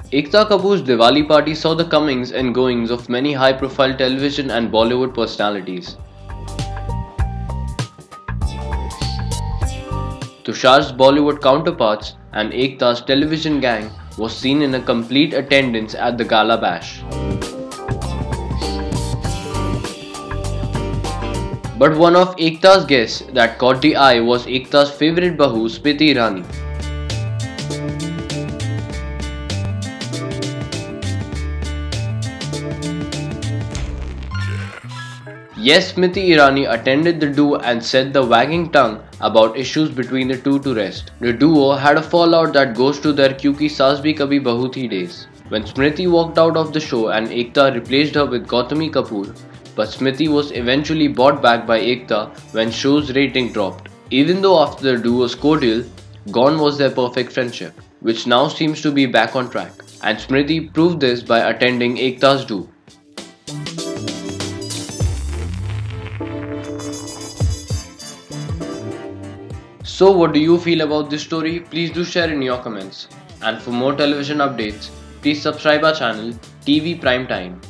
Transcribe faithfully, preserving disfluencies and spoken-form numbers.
Ekta Kapoor's Diwali party saw the comings and goings of many high-profile television and Bollywood personalities. Tushar's Bollywood counterparts and Ekta's television gang was seen in a complete attendance at the Gala Bash. But one of Ekta's guests that caught the eye was Ekta's favorite bahu Smriti Irani. Yes, Smriti Irani attended the do and set the wagging tongue about issues between the two to rest. The duo had a fallout that goes to their Kyunki Saas Bhi Kabhi Bahu Thi days. When Smriti walked out of the show and Ekta replaced her with Gautami Kapoor, but Smriti was eventually bought back by Ekta when show's rating dropped. Even though after the duo's cordial, gone was their perfect friendship, which now seems to be back on track. And Smriti proved this by attending Ekta's do. So what do you feel about this story? Please do share in your comments. And for more television updates, please subscribe our channel T V Prime Time.